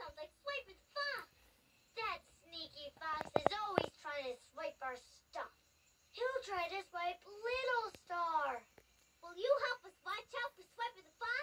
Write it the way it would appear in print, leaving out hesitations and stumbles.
sounds like Swiper the Fox. That sneaky fox is always trying to swipe our stuff. He'll try to swipe Little Star. Will you help us watch out for Swiper the Fox?